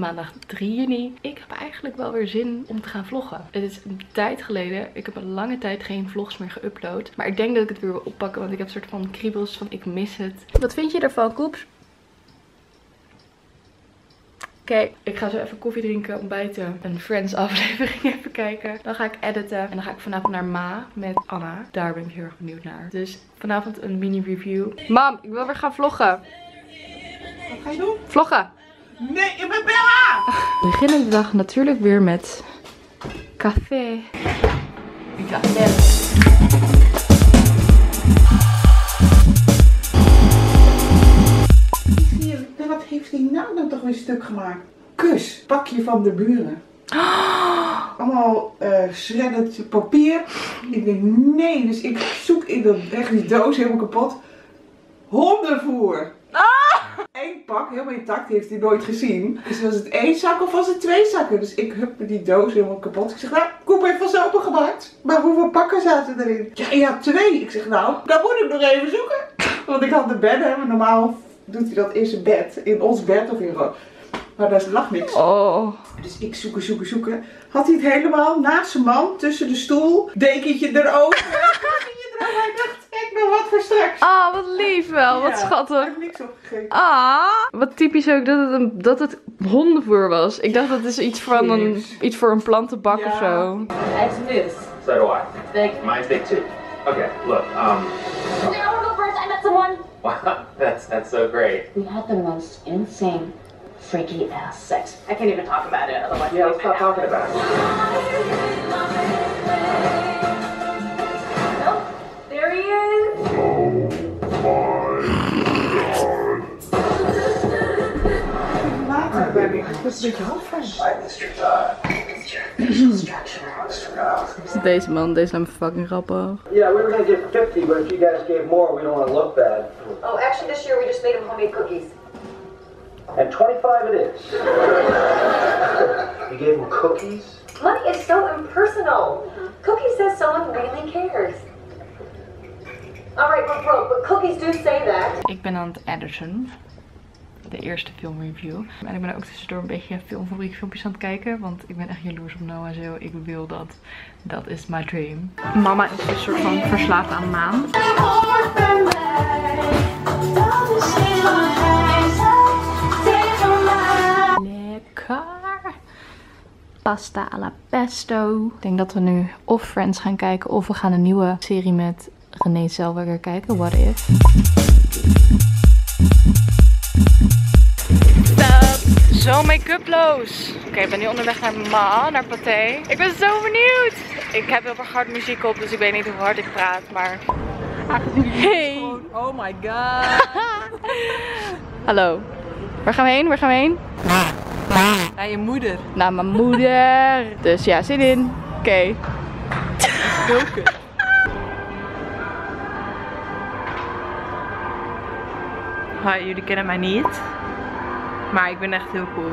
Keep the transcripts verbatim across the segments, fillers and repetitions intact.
maandag drie juni. Ik heb eigenlijk wel weer zin om te gaan vloggen. Het is een tijd geleden. Ik heb een lange tijd geen vlogs meer geüpload. Maar ik denk dat ik het weer wil oppakken, want ik heb een soort van kriebels van ik mis het. Wat vind je ervan, Koeps? Oké, okay, ik ga zo even koffie drinken, ontbijten, een Friends aflevering even kijken. Dan ga ik editen en dan ga ik vanavond naar Ma met Anna. Daar ben ik heel erg benieuwd naar. Dus vanavond een mini review. Mam, ik wil weer gaan vloggen. Wat ga je doen? Vloggen. Nee, ik ben Bella! We beginnen de dag natuurlijk weer met café. Café. Wat heeft hij nou dan toch weer stuk gemaakt? Kus, pakje van de buren. Allemaal uh, shredded papier. Ik denk nee, dus ik zoek in dat weg die doos helemaal kapot. Hondenvoer. Eén pak, helemaal intact, heeft hij nooit gezien. Dus was het één zak of was het twee zakken? Dus ik heb die doos helemaal kapot. Ik zeg, nou, Koep heeft vast opengemaakt. Maar hoeveel pakken zaten erin? Ja, ja, twee. Ik zeg, nou, dan moet ik nog even zoeken. Want ik had de bedden, maar normaal doet hij dat in zijn bed. In ons bed of in rood. Maar daar lag niks. Oh. Dus ik zoeken, zoeken, zoeken. Had hij het helemaal naast zijn man, tussen de stoel. Dekentje erover. Dekentje erover. Hij dacht, kijk nou wat voor straks. Ah, wat lief wel. Wat ja, schattig. Ik heb niks opgegeten. Ah. Wat typisch ook dat het, een, dat het hondenvoer was. Ik dacht dat is iets, van een, iets voor een plantenbak ja. of zo. Eggs loose. So do I. Big. Mine's big too. Okay, look, um... Okay, I wanna go first. I met someone. Wow, that's, that's so great. We had the most insane, freaky ass sex. I can't even talk about it, otherwise Yeah, let's stop talking about it. Oh, there he is. Oh my god. Baby, dat is een beetje halfvast. I missed your thought. Facial structure. Deze man, deze lijkt me fucking grappig. Yeah, we were gonna give fifty, but if you guys gave more, we don't want to look bad. Oh, actually this year we just made them homemade cookies. And twenty-five it is. You gave them cookies? Money is so impersonal. Cookies says someone really cares. Alright, we're broke, but cookies do say that. Ik ben aan het editen. De eerste filmreview. En ik ben ook tussendoor een beetje filmfabriek filmpjes aan het kijken. Want ik ben echt jaloers op Noah en zo. Ik wil dat. Dat is my dream. Mama is een soort van verslaafd aan maan. Lekker. Pasta alla pesto. Ik denk dat we nu of Friends gaan kijken. Of we gaan een nieuwe serie met Renee Zellweger kijken. What If. Zo make-uploos. Oké, okay, ik ben nu onderweg naar Ma, naar Pathé. Ik ben zo benieuwd. Ik heb heel erg hard muziek op, dus ik weet niet hoe hard ik praat, maar... Hey! Oh my god. Hallo. Waar gaan we heen? Waar gaan we heen? Naar je moeder. Naar mijn moeder. Dus ja, zin in. Oké. Okay. Doken. Hi, jullie kennen mij niet. Maar ik ben echt heel cool.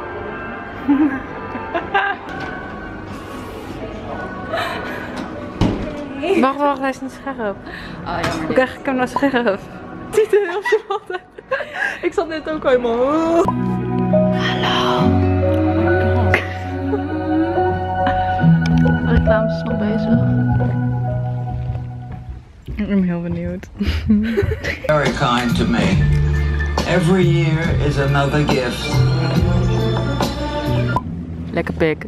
Wacht, wacht, hij is niet scherp. Oh, jammer. Hoe krijg ik hem nou scherp? Het ziet er heel smalt uit. Ik zat net ook al helemaal... Hallo. De reclame is nog bezig. Ik ben heel benieuwd. Very kind to me. Every year is another gift. Lekker pik.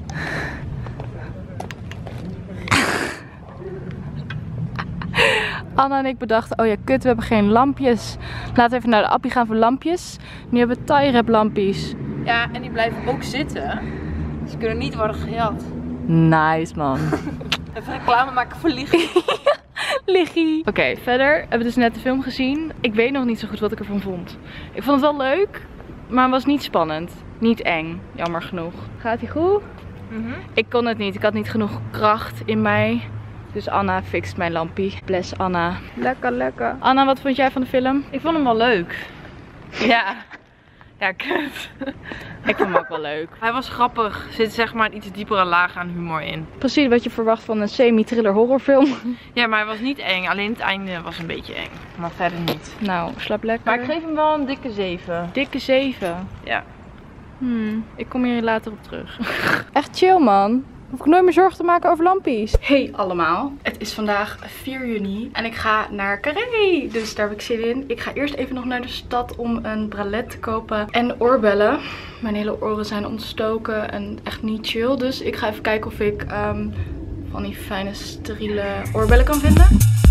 Anna en ik bedachten, oh ja kut, we hebben geen lampjes. Laten we even naar de appie gaan voor lampjes. Nu hebben we tie-wrap lampjes. Ja, en die blijven ook zitten. Ze kunnen niet worden gejat. Nice man. Even reclame maken voor Liggie. Liggie. Oké, okay, verder hebben we dus net de film gezien. Ik weet nog niet zo goed wat ik ervan vond. Ik vond het wel leuk, maar het was niet spannend. Niet eng, jammer genoeg. Gaat hij goed? Mm-hmm. Ik kon het niet, ik had niet genoeg kracht in mij. Dus Anna fixt mijn lampie. Bless Anna. Lekker, lekker. Anna, wat vond jij van de film? Ik vond hem wel leuk. Ja. Ja, kut. Ik vond hem ook wel leuk. Hij was grappig. Er zit zeg maar een iets diepere laag aan humor in. Precies wat je verwacht van een semi-thriller horrorfilm. Ja, maar hij was niet eng. Alleen het einde was een beetje eng. Maar verder niet. Nou, slaap lekker. Maar ik geef hem wel een dikke zeven. Dikke zeven? Ja. Hmm, ik kom hier later op terug. Echt chill, man. Hoef ik nooit meer zorgen te maken over lampies. Hey allemaal, het is vandaag vier juni en ik ga naar Carré. Dus daar heb ik zin in. Ik ga eerst even nog naar de stad om een bralet te kopen en oorbellen. Mijn hele oren zijn ontstoken en echt niet chill. Dus ik ga even kijken of ik um, van die fijne steriele oorbellen kan vinden.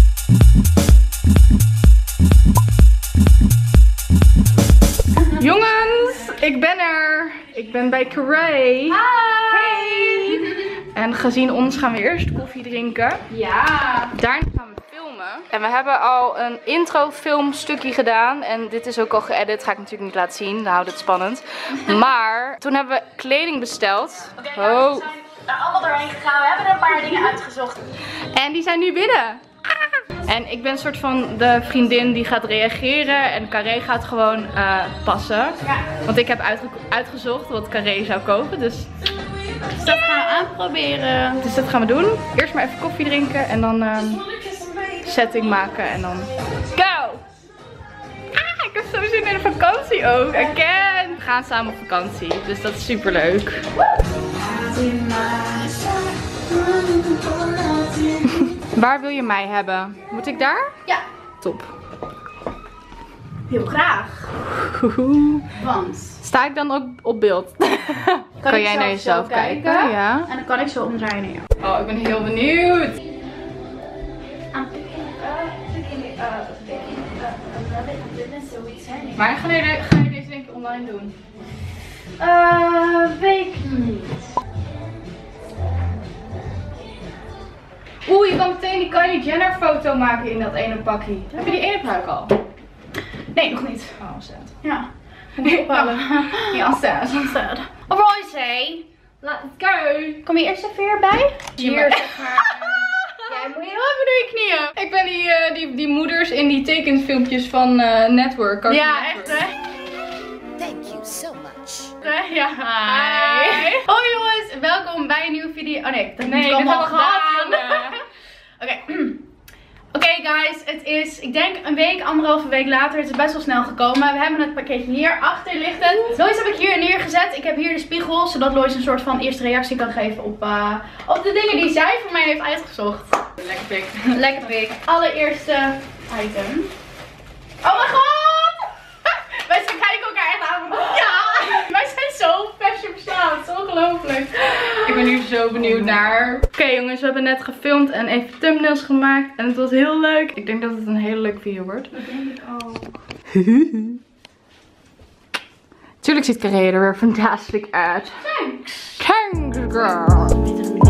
Jongens, ik ben er. Ik ben bij Carré. Hi. Hey. En gezien ons gaan we eerst koffie drinken. Ja. Daarna gaan we filmen. En we hebben al een intro filmstukje gedaan. En dit is ook al geëdit. Ga ik natuurlijk niet laten zien. Dan houdt het spannend. Maar toen hebben we kleding besteld. Oké, okay, nou, oh. we zijn er allemaal doorheen gegaan. We hebben er een paar dingen uitgezocht. En die zijn nu binnen. En ik ben een soort van de vriendin die gaat reageren en Carré gaat gewoon uh, passen. Ja. Want ik heb uitge uitgezocht wat Carré zou kopen, dus... Dus dat gaan we aanproberen. Dus dat gaan we doen. Eerst maar even koffie drinken en dan um, setting maken en dan... Go! Ah, ik heb zo zin in een vakantie ook. Again! We gaan samen op vakantie, dus dat is super leuk. Waar wil je mij hebben? Moet ik daar? Ja. Top. Heel graag. Want... Sta ik dan ook op beeld? Kan, kan jij naar jezelf kijken? kijken? Ja. En dan kan ik zo omdraaien naar jou. Oh, ik ben heel benieuwd. I'm picking up, picking up, picking up. I love it, I did it, so exciting. Maar ga je, ga je deze denk ik online doen? Uh, weet ik niet. Oeh, je kan meteen die Kylie Jenner foto maken in dat ene pakje. Heb je die ene pruik al? Nee, nog niet. Oh, sad. Ja. Moet ik ophalen. Ja, sad. sad. Overal I say, let's go. Kom je eerst even hierbij? Hier, zeg maar. Jij moet je even door je knieën. Ik ben die, uh, die, die moeders in die tekenfilmpjes van uh, Network. Cartoon ja, Network. echt hè? Thank you so much. Ja, hi. hi. Hoi jongens, welkom bij een nieuwe video. Oh nee, dat nee, heb ik allemaal gedaan. Oké. Oké okay, guys, het is, ik denk een week, anderhalve week later. Het is best wel snel gekomen. We hebben het pakketje hier achter ligt het. Lois heb ik hier neergezet. Ik heb hier de spiegel, zodat Lois een soort van eerste reactie kan geven op, uh, op de dingen die zij voor mij heeft uitgezocht. Lekker pik. Lekker pik. Allereerste item. Oh mijn god! Wij zijn kijken elkaar echt aan. Ja! Wij zijn zo fashion verslaafd. Het is ongelooflijk. Ik ben hier zo benieuwd naar. Oké okay, jongens, we hebben net gefilmd en even thumbnails gemaakt. En het was heel leuk. Ik denk dat het een hele leuke video wordt. Dat denk ik ook. Tuurlijk ziet Carré er weer fantastisch uit. Thanks. Thanks girl.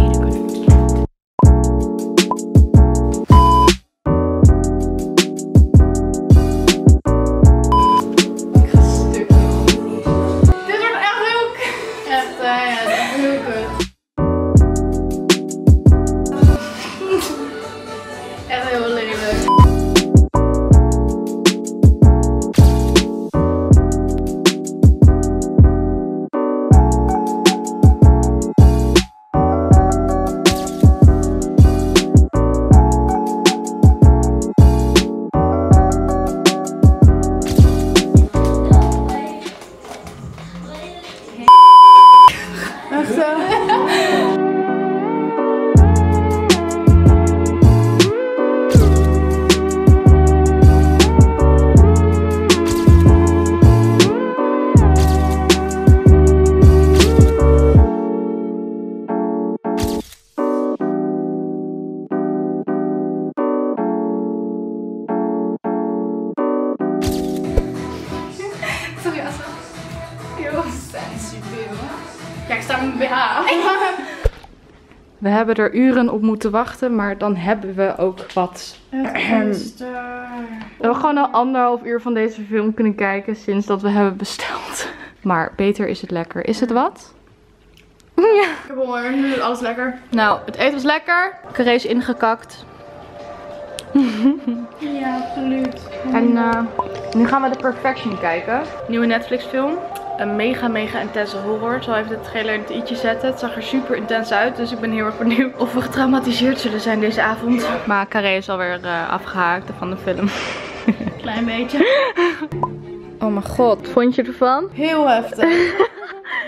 Ja, ik sta met mijn B H. We hebben er uren op moeten wachten, maar dan hebben we ook wat. Het is We hebben gewoon al anderhalf uur van deze film kunnen kijken sinds dat we hebben besteld. Maar beter is het lekker. Is het wat? Ja. Ik heb honger, nu is alles lekker. Nou, het eten was lekker. Carré is ingekakt. Ja, absoluut. En uh, nu gaan we The Perfection kijken. Nieuwe Netflix film. Een mega mega intense horror. Ik zal even de trailer in het i'tje zetten. Het zag er super intens uit. Dus ik ben heel erg benieuwd of we getraumatiseerd zullen zijn deze avond. Maar Carré is alweer uh, afgehaakt van de film. Klein beetje. Oh mijn god. Wat vond je ervan? Heel heftig.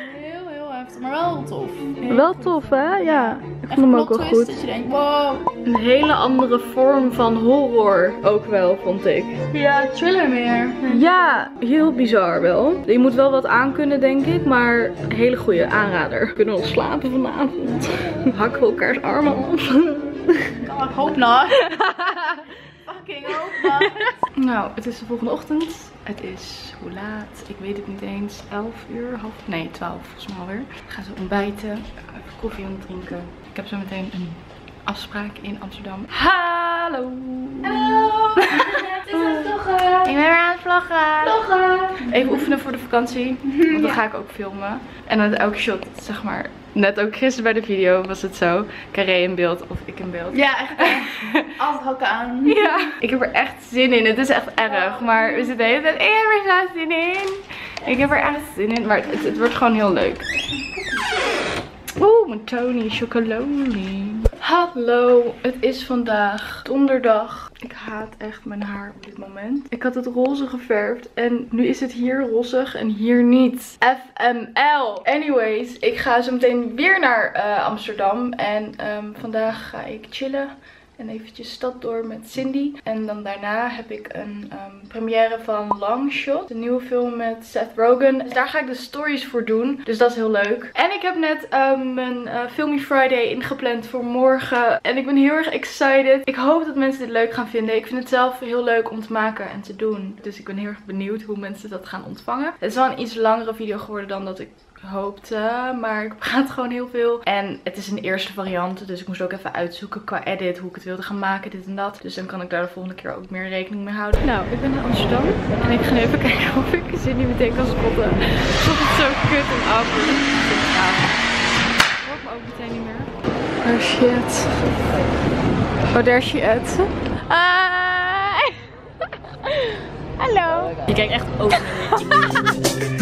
Maar wel tof. Wel tof, hè? Ja. Ik vond hem ook wel goed. Dat je denkt, wow. Een hele andere vorm van horror ook wel, vond ik. Ja, thriller meer. Ja, heel bizar wel. Je moet wel wat aankunnen, denk ik, maar een hele goede aanrader. We kunnen nog slapen vanavond. Hakken we elkaars armen af. Oh, ik hoop nog. Fucking hoop nog. Nou, het is de volgende ochtend. Het is, hoe laat? Ik weet het niet eens. elf uur? Half? Nee, twaalf volgens mij alweer. Ik ga zo ontbijten. Even koffie aan het drinken. Ik heb zo meteen een afspraak in Amsterdam. Hallo! Hallo! Het is aan het vloggen. Ik ben weer aan het vloggen. Vloggen. Even oefenen voor de vakantie. Want dan ga ik ook filmen. En dan elke shot, zeg maar. Net ook gisteren bij de video was het zo. Carré in beeld of ik in beeld. Ja, echt. Altijd hakken aan. Ja. Ik heb er echt zin in. Het is echt erg. Maar we zitten de hele tijd. Ik heb er zo zin in. Ik heb er echt zin in. Maar het, het wordt gewoon heel leuk. Oeh, mijn Tony chocolonely. Hallo, het is vandaag donderdag. Ik haat echt mijn haar op dit moment. Ik had het roze geverfd en nu is het hier rozig en hier niet. F M L. Anyways, ik ga zo meteen weer naar uh, Amsterdam en um, vandaag ga ik chillen. En eventjes stad door met Cindy. En dan daarna heb ik een um, première van Longshot. De nieuwe film met Seth Rogen. Dus daar ga ik de stories voor doen. Dus dat is heel leuk. En ik heb net um, mijn uh, Filmy Friday ingepland voor morgen. En ik ben heel erg excited. Ik hoop dat mensen dit leuk gaan vinden. Ik vind het zelf heel leuk om te maken en te doen. Dus ik ben heel erg benieuwd hoe mensen dat gaan ontvangen. Het is wel een iets langere video geworden dan dat ik hoopte, maar ik praat gewoon heel veel. En het is een eerste variant, dus ik moest ook even uitzoeken qua edit hoe ik het wilde gaan maken, dit en dat. Dus dan kan ik daar de volgende keer ook meer rekening mee houden. Nou, ik ben in Amsterdam en ik ga even kijken of ik Cindy meteen kan spotten. Ik vond het zo kut en awkward. Ik hoor me ook meteen niet meer. Oh shit. Oh, there she is. Hi! Hallo. Je kijkt echt ook naar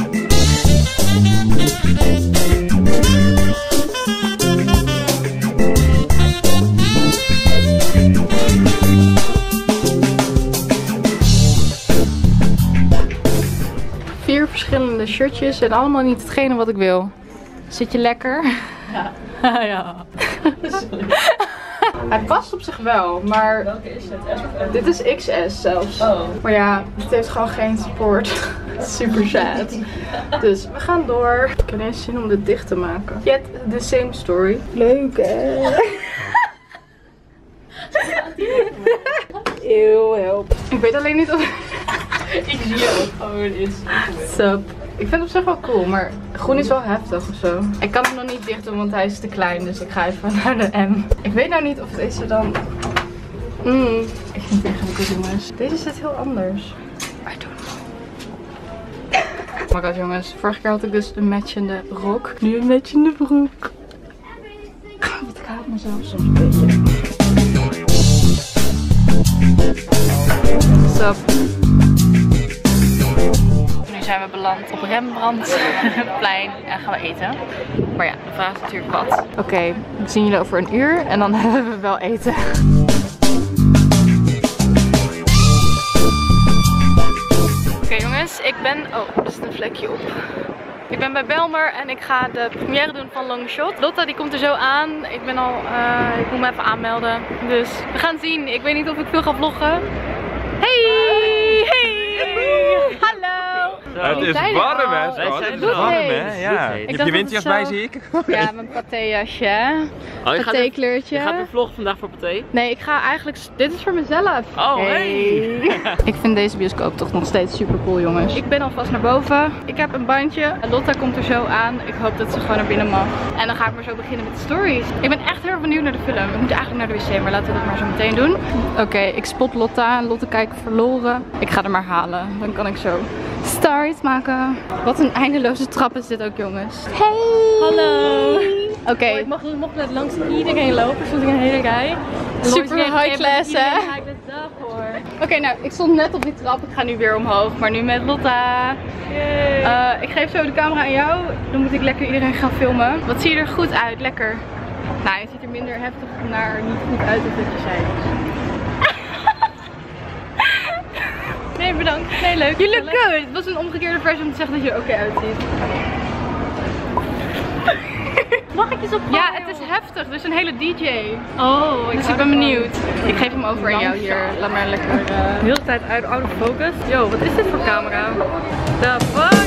vier verschillende shirtjes en allemaal niet hetgene wat ik wil. Zit je lekker? Ja. Ja. Hij past op zich wel, maar Welke is het? dit is X S zelfs. Oh. Maar ja, het heeft gewoon geen support. Super sad. Dus we gaan door. Ik heb ineens zin om dit dicht te maken. Yet the same story. Leuk hè? Eeuw, help. Ik weet alleen niet of... Ik zie je ook gewoon in. Sup. Ik vind het op zich wel cool, maar groen is wel heftig of zo. Ik kan hem nog niet dicht doen, want hij is te klein. Dus ik ga even naar de M. Ik weet nou niet of deze dan... Mm. Ik vind het ingewikkeld, jongens. Deze zit heel anders. I don't know. Oh my god, jongens. Vorige keer had ik dus een matchende rok. Nu een matchende broek. Het gaat mezelf soms een beetje. Sup. Nu zijn we beland op Rembrandtplein en gaan we eten. Maar ja, de vraag is natuurlijk wat. Oké, okay, we zien jullie over een uur en dan hebben we wel eten. Oké okay, jongens, ik ben... Oh, er zit een vlekje op. Ik ben bij Belmer en ik ga de première doen van Longshot. Lotta die komt er zo aan. Ik ben al... Uh, ik moet me even aanmelden. Dus we gaan zien. Ik weet niet of ik veel ga vloggen. Hey! Hey! Hallo! Het is warm hè, schat. Het is warm hè, ja. Je hebt je winterjas bij, zie ik. Ja, mijn patéjasje. Oh, je paté-kleurtje. Je gaat weer vloggen vandaag voor paté? Nee, ik ga eigenlijk... Dit is voor mezelf. Oh, hey! hey. Ik vind deze bioscoop toch nog steeds super cool, jongens. Ik ben alvast naar boven. Ik heb een bandje. Lotta komt er zo aan. Ik hoop dat ze gewoon naar binnen mag. En dan ga ik maar zo beginnen met de stories. Ik ben echt heel erg benieuwd naar de film. We moeten eigenlijk naar de wc, maar laten we dat maar zo meteen doen. Oké, okay, ik spot Lotta. Lotta kijkt verloren. Ik ga er maar halen. Dan kan ik zo stories maken. Wat een eindeloze trap is dit ook, jongens. Hey! Hallo! Oké. Okay. Oh, ik mag, mag net langs iedereen lopen, zoals ik een hele rij. Super high class, hè? Oké, okay, nou, ik stond net op die trap. Ik ga nu weer omhoog, maar nu met Lotta. Uh, ik geef zo de camera aan jou. Dan moet ik lekker iedereen gaan filmen. Wat zie je er goed uit? Lekker. Nou, je ziet er minder heftig naar niet goed uit dan dat je zei. Nee, bedankt. Nee, leuk. You look good. Het was een omgekeerde versie om te zeggen dat je er oké okay uitziet. Mag ik eens op? Ja, het is heftig. Er is een hele D J. Oh, ik dus ik ben benieuwd. Ik geef hem over aan jou hier. Laat maar lekker. Uh... De hele tijd uit out of focus. Yo, wat is dit voor camera? The fuck?